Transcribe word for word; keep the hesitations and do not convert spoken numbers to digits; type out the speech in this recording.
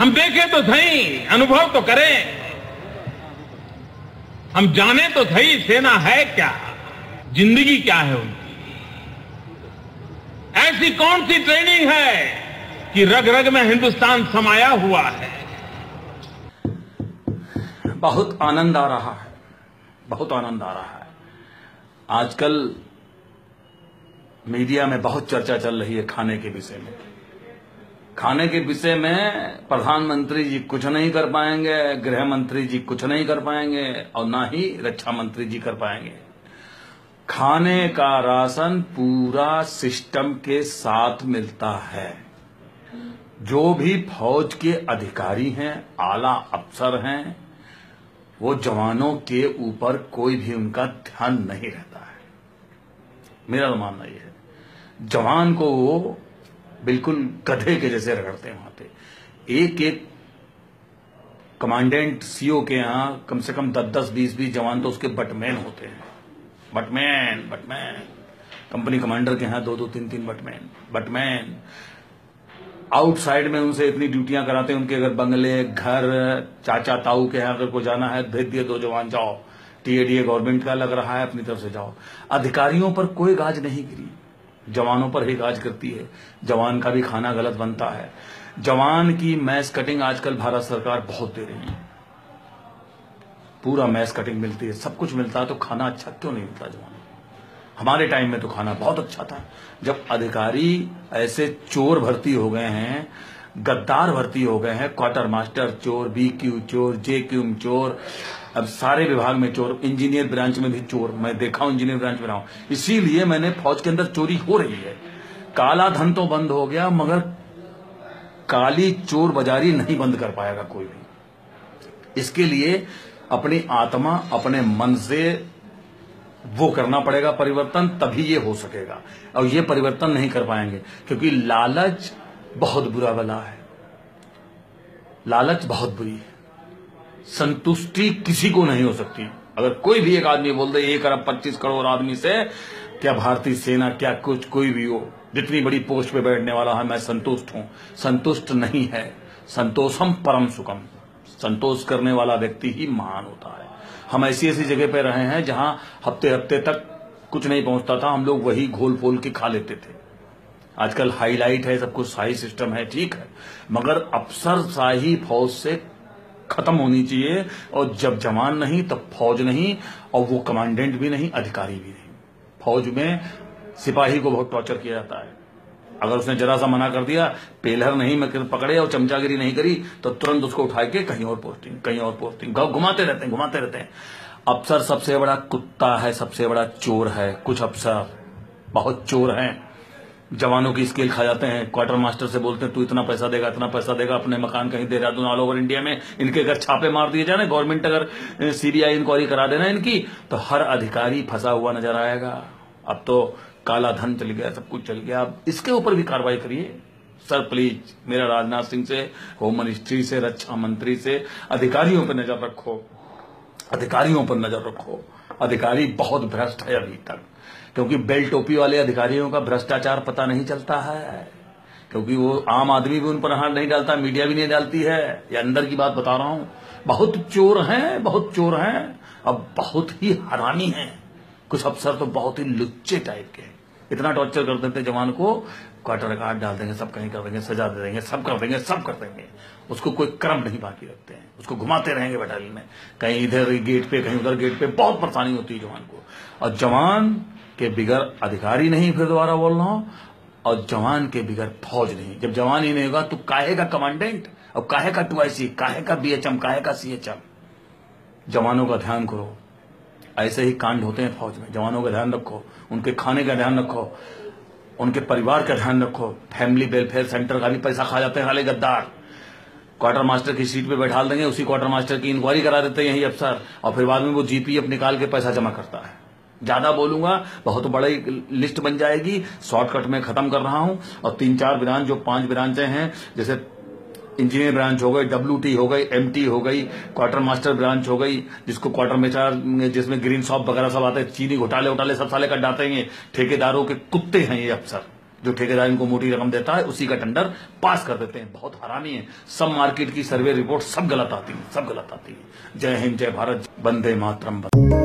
हम देखें तो सही, अनुभव तो करें, हम जाने तो सही सेना है क्या, जिंदगी क्या है उनकी। ऐसी कौन सी ट्रेनिंग है कि रग रग में हिंदुस्तान समाया हुआ है। बहुत आनंद आ रहा है, बहुत आनंद आ रहा है। आजकल मीडिया में बहुत चर्चा चल रही है खाने के विषय में। खाने के विषय में प्रधानमंत्री जी कुछ नहीं कर पाएंगे, गृह मंत्री जी कुछ नहीं कर पाएंगे और ना ही रक्षा मंत्री जी कर पाएंगे। खाने का राशन पूरा सिस्टम के साथ मिलता है। जो भी फौज के अधिकारी हैं, आला अफसर हैं, वो जवानों के ऊपर कोई भी उनका ध्यान नहीं रहता है। मेरा तो मानना यह है, जवान को वो बिल्कुल गधे के जैसे रगड़ते हैं। वहां पे एक एक कमांडेंट सीओ के यहां कम से कम दस दस बीस बीस जवान तो उसके बटमैन होते हैं। बटमैन बटमैन कंपनी कमांडर के यहां दो दो तीन तीन बटमैन बटमैन आउटसाइड में उनसे इतनी ड्यूटियां कराते हैं। उनके अगर बंगले, घर, चाचा ताऊ के यहां अगर को जाना है, भेज दिए दो जवान, जाओ। टीएडीए गवर्नमेंट का लग रहा है, अपनी तरफ से जाओ। अधिकारियों पर कोई गाज नहीं गिरी, जवानों पर ही गाज करती है। जवान का भी खाना गलत बनता है। जवान की मैस कटिंग आजकल भारत सरकार बहुत दे रही है। पूरा मैस कटिंग मिलती है, सब कुछ मिलता है, तो खाना अच्छा क्यों नहीं मिलता जवान? हमारे टाइम में तो खाना बहुत अच्छा था। जब अधिकारी ऐसे चोर भर्ती हो गए हैं, गद्दार भर्ती हो गए हैं, क्वार्टर मास्टर चोर, बी क्यू चोर, जे क्यू चोर, अब सारे विभाग में चोर, इंजीनियर ब्रांच में भी चोर। मैं देखा हूं, इंजीनियर ब्रांच में रहा हूं, इसीलिए मैंने फौज के अंदर चोरी हो रही है। काला धन तो बंद हो गया, मगर काली चोर बाजारी नहीं बंद कर पाएगा कोई भी। इसके लिए अपनी आत्मा, अपने मन से वो करना पड़ेगा परिवर्तन, तभी ये हो सकेगा। और ये परिवर्तन नहीं कर पाएंगे क्योंकि लालच बहुत बुरा बला है। लालच बहुत बुरी है। संतुष्टि किसी को नहीं हो सकती। अगर कोई भी एक आदमी बोल दे एक अरब पच्चीस करोड़ आदमी से, क्या भारतीय सेना, क्या कुछ, कोई भी हो, जितनी बड़ी पोस्ट पे बैठने वाला है, मैं संतुष्ट हूं, संतुष्ट नहीं है। संतोषम परम सुखम। संतोष करने वाला व्यक्ति ही महान होता है। हम ऐसी ऐसी जगह पे रहे हैं जहां हफ्ते हफ्ते तक कुछ नहीं पहुंचता था, हम लोग वही घोल फोल के खा लेते थे। आजकल हाईलाइट है, सब कुछ शाही सिस्टम है, ठीक है, मगर अफसरशाही फौज से खत्म होनी चाहिए। और जब जवान नहीं तब फौज नहीं, और वो कमांडेंट भी नहीं, अधिकारी भी नहीं। फौज में सिपाही को बहुत टॉर्चर किया जाता है। अगर उसने जरा सा मना कर दिया, पेलहर नहीं में पकड़े और चमचागिरी नहीं करी, तो तुरंत उसको उठा के कहीं और पोस्टिंग, कहीं और पोस्टिंग, घुमाते रहते हैं घुमाते रहते हैं। अफसर सबसे बड़ा कुत्ता है, सबसे बड़ा चोर है। कुछ अफसर बहुत चोर हैं, जवानों की स्केल खा जाते हैं। क्वार्टर मास्टर से बोलते हैं तू इतना पैसा देगा, इतना पैसा देगा, अपने मकान कहीं देहरादून, ऑल ओवर इंडिया में इनके अगर छापे मार दिए जाए, गवर्नमेंट अगर सीबीआई इंक्वायरी करा देना इनकी, तो हर अधिकारी फंसा हुआ नजर आएगा। अब तो काला धन चल गया, सब कुछ चल गया। अब इसके ऊपर भी कार्रवाई करिए सर प्लीज। मेरा राजनाथ सिंह से, होम मिनिस्ट्री से, रक्षा मंत्री से, अधिकारियों पर नजर रखो, अधिकारियों पर नजर रखो। अधिकारी बहुत भ्रष्ट है अभी तक, क्योंकि बेल टोपी वाले अधिकारियों का भ्रष्टाचार पता नहीं चलता है, क्योंकि वो आम आदमी भी उन पर हाथ नहीं डालता, मीडिया भी नहीं डालती है। ये अंदर की बात बता रहा हूं। बहुत चोर हैं, बहुत चोर हैं, अब बहुत ही हरामी हैं। कुछ अफसर तो बहुत ही लुच्चे टाइप के, इतना टॉर्चर कर देते जवान को, क्वार्टर का हाथ डाल देंगे, सब कहीं कर देंगे, सजा दे देंगे, सब कर देंगे, सब कर देंगे। उसको कोई क्रम नहीं बाकी रखते हैं, उसको घुमाते रहेंगे बटालियन में, कहीं इधर गेट पे, कहीं उधर गेट पे। बहुत परेशानी होती है जवान को। और जवान के बिगर अधिकारी नहीं, फिर दोबारा बोल रहा हूं, और जवान के बिगर फौज नहीं। जब जवान ही नहीं होगा तो काहे का कमांडेंट, और काहे का टू आई सी, काहे का बीएचएम, काहे का सीएचएम। जवानों का ध्यान करो। ऐसे ही कांड होते हैं फौज में। जवानों का ध्यान रखो, उनके खाने का ध्यान रखो, उनके परिवार का ध्यान रखो। फैमिली वेलफेयर सेंटर का भी पैसा खा जाते हैं साले गद्दार। क्वार्टर मास्टर की सीट पे बैठा देंगे, उसी क्वार्टर मास्टर की इंक्वायरी करा देते हैं यही अफसर, और फिर बाद में वो जीपीएफ निकाल के पैसा जमा करता है। ज्यादा बोलूंगा बहुत बड़ी लिस्ट बन जाएगी, शॉर्टकट में खत्म कर रहा हूं। और तीन चार ब्रांच, जो पांच ब्रांचें हैं, जैसे इंजीनियर ब्रांच हो गई, डब्ल्यूटी हो गई, एमटी हो गई, क्वार्टर मास्टर ब्रांच हो गई, जिसको क्वार्टर में, जिसमें ग्रीन शॉप वगैरह सब आते हैं, चीनी घोटाले उटाले सब साले कर डालते हैं। ठेकेदारों के कुत्ते हैं ये अफसर, जो ठेकेदार इनको मोटी रकम देता है उसी का टेंडर पास कर देते हैं। बहुत हरामी है। सब मार्केट की सर्वे रिपोर्ट सब गलत आती है, सब गलत आती है। जय हिंद, जय भारत, वंदे मातरम।